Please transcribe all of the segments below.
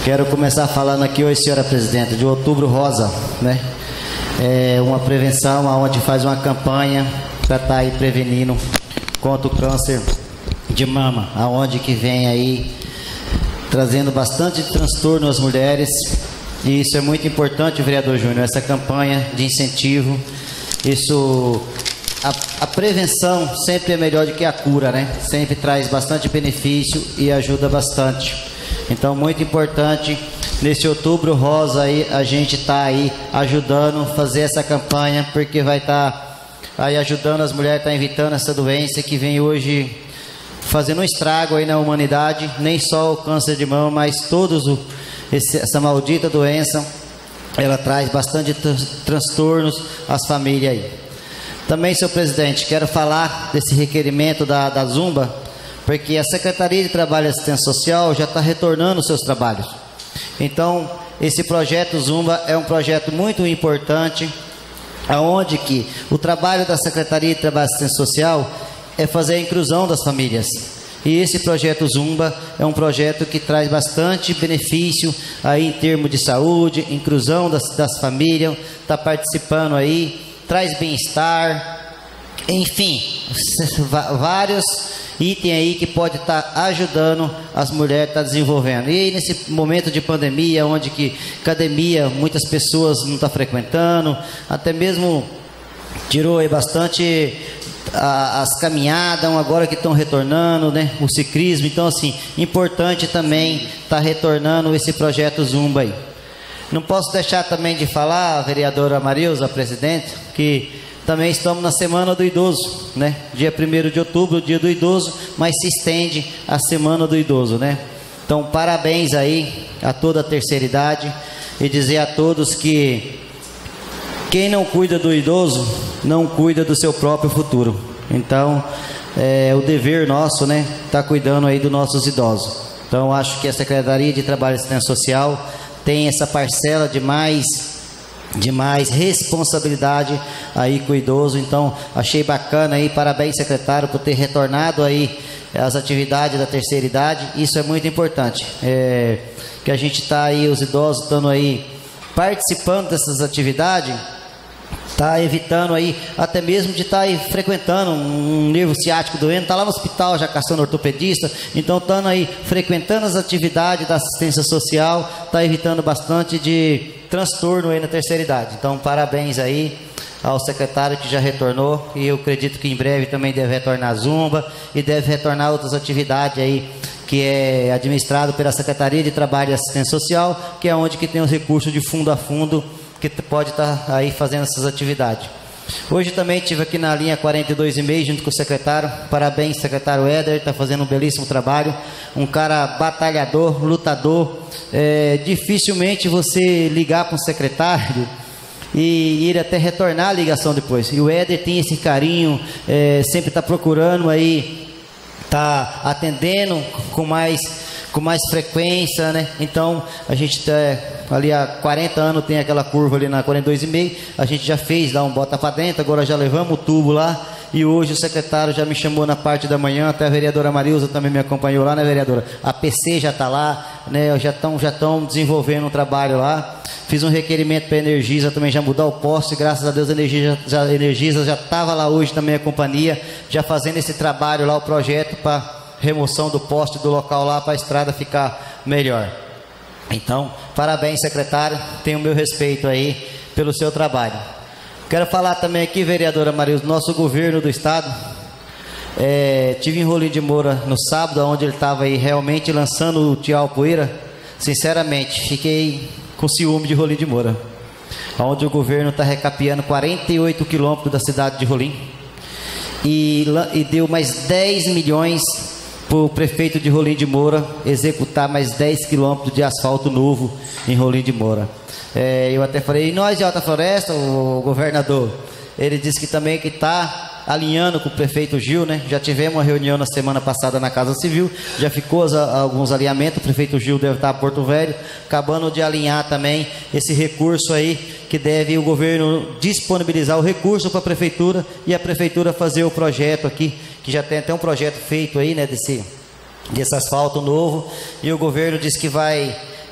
Quero começar falando aqui hoje, senhora presidenta, de Outubro Rosa, né? É uma prevenção onde faz uma campanha para estar aí prevenindo contra o câncer de mama, aonde que vem aí trazendo bastante transtorno às mulheres, e isso é muito importante, vereador Júnior, essa campanha de incentivo. Isso, a prevenção sempre é melhor do que a cura, né? Sempre traz bastante benefício e ajuda bastante. Então, muito importante, nesse Outubro Rosa aí, a gente está aí ajudando a fazer essa campanha, porque vai estar aí ajudando as mulheres, está evitando essa doença que vem hoje fazendo um estrago aí na humanidade, nem só o câncer de mama, mas essa maldita doença, ela traz bastante transtornos às famílias aí. Também, senhor presidente, quero falar desse requerimento da Zumba, porque a Secretaria de Trabalho e Assistência Social já está retornando os seus trabalhos. Então, esse projeto Zumba é um projeto muito importante, aonde que o trabalho da Secretaria de Trabalho e Assistência Social é fazer a inclusão das famílias. E esse projeto Zumba é um projeto que traz bastante benefício aí em termos de saúde, inclusão das famílias, está participando aí, traz bem-estar, enfim, vários itens aí que pode estar ajudando as mulheres a estar desenvolvendo. E nesse momento de pandemia, onde que academia muitas pessoas não estão frequentando, até mesmo tirou aí bastante as caminhadas, agora que estão retornando, né? O ciclismo. Então, assim, importante também estar retornando esse projeto Zumba aí. Não posso deixar também de falar, vereadora Marilza, presidente, que também estamos na Semana do Idoso, né? Dia 1º de outubro, dia do idoso, mas se estende a Semana do Idoso, né? Então, parabéns aí a toda a terceira idade, e dizer a todos que quem não cuida do idoso, não cuida do seu próprio futuro. Então, é o dever nosso, né? Tá cuidando aí dos nossos idosos. Então, acho que a Secretaria de Trabalho e Assistência Social tem essa parcela de mais responsabilidade aí com o idoso. Então, achei bacana aí, parabéns, secretário, por ter retornado aí as atividades da terceira idade. Isso é muito importante, que a gente está aí, os idosos estando aí participando dessas atividades, está evitando aí, até mesmo de estar aí frequentando um nervo ciático doente, está lá no hospital já caçando ortopedista. Então, estando aí frequentando as atividades da assistência social, está evitando bastante de transtorno aí na terceira idade. Então, parabéns aí ao secretário que já retornou, e eu acredito que em breve também deve retornar a Zumba e deve retornar outras atividades aí que é administrado pela Secretaria de Trabalho e Assistência Social, que é onde que tem os recursos de fundo a fundo que pode estar aí fazendo essas atividades. Hoje também estive aqui na linha 42,5 junto com o secretário. Parabéns, secretário Éder, está fazendo um belíssimo trabalho. Um cara batalhador, lutador. Dificilmente você ligar para um secretário e ele até retornar a ligação depois. E o Éder tem esse carinho, sempre está procurando aí, está atendendo com mais frequência, né? Então, a gente ali há 40 anos tem aquela curva ali na 42,5, a gente já fez, dá um bota para dentro, agora já levamos o tubo lá, e hoje o secretário já me chamou na parte da manhã, até a vereadora Marilza também me acompanhou lá, né, vereadora? A PC já está lá, né? Já estão desenvolvendo um trabalho lá. Fiz um requerimento para a Energisa também já mudar o poste, graças a Deus a Energisa já estava lá hoje também, a companhia, já fazendo esse trabalho lá, o projeto para remoção do poste do local lá, para a estrada ficar melhor. Então, parabéns, secretário, tenho o meu respeito aí pelo seu trabalho. Quero falar também aqui, vereadora Marilza, do nosso governo do estado. Tive em Rolim de Moura no sábado, onde ele estava aí realmente lançando o Tial Poeira. Sinceramente, fiquei com ciúme de Rolim de Moura, onde o governo está recapeando 48 quilômetros da cidade de Rolim, e deu mais 10 milhões para o prefeito de Rolim de Moura executar mais 10 quilômetros de asfalto novo em Rolim de Moura. Eu até falei, e nós de Alta Floresta, o governador, ele disse que também que está alinhando com o prefeito Gil, né? Já tivemos uma reunião na semana passada na Casa Civil, já ficou alguns alinhamentos, o prefeito Gil deve estar a Porto Velho, acabando de alinhar também esse recurso aí, que deve o governo disponibilizar o recurso para a prefeitura, e a prefeitura fazer o projeto aqui, que já tem até um projeto feito aí, né, desse asfalto novo, e o governo diz que vai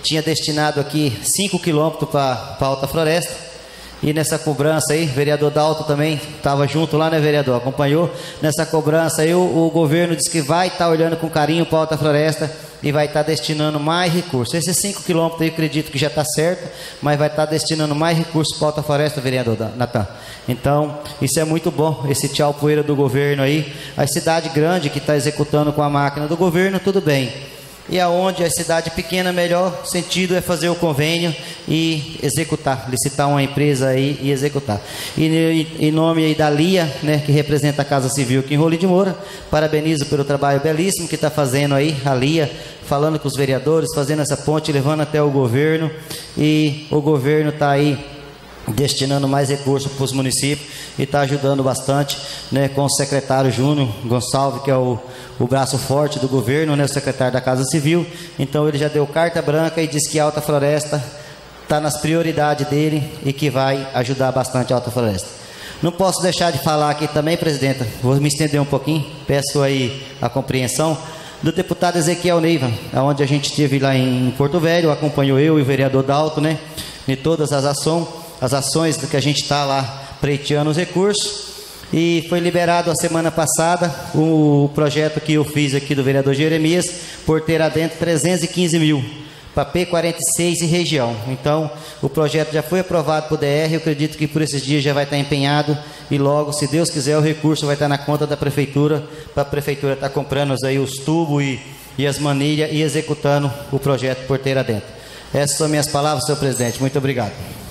tinha destinado aqui 5 quilômetros para Alta Floresta. E nessa cobrança aí, o vereador Dalto também estava junto lá, né, vereador? Acompanhou. Nessa cobrança aí, o governo disse que vai estar olhando com carinho para a Alta Floresta e vai estar destinando mais recursos. Esses 5 quilômetros aí, eu acredito que já está certo, mas vai estar destinando mais recursos para a Alta Floresta, vereador Natan. Então, isso é muito bom, esse tchau poeira do governo aí. A cidade grande que está executando com a máquina do governo, tudo bem. E aonde a cidade pequena, melhor sentido é fazer o convênio e executar, licitar uma empresa aí e executar. E em nome aí da Lia, né, que representa a Casa Civil aqui em Rolim de Moura, parabenizo pelo trabalho belíssimo que está fazendo aí, a Lia, falando com os vereadores, fazendo essa ponte, levando até o governo, e o governo está aí destinando mais recursos para os municípios e está ajudando bastante, né, com o secretário Júnior Gonçalves, que é o braço forte do governo, né, o secretário da Casa Civil. Então ele já deu carta branca e disse que a Alta Floresta está nas prioridades dele e que vai ajudar bastante a Alta Floresta. Não posso deixar de falar aqui também, presidenta, vou me estender um pouquinho, peço aí a compreensão, do deputado Ezequiel Neiva, onde a gente esteve lá em Porto Velho, acompanhou eu e o vereador Dalto, né, de todas as ações que a gente está lá pleiteando os recursos. E foi liberado a semana passada o projeto que eu fiz aqui do vereador Jeremias, Porteira Adentro, 315 mil para P46 e região. Então o projeto já foi aprovado por DR, eu acredito que por esses dias já vai estar empenhado e logo, se Deus quiser, o recurso vai estar na conta da prefeitura, para a prefeitura estar comprando aí os tubos e as manilhas e executando o projeto Porteira Adentro. Essas são minhas palavras, senhor presidente, muito obrigado.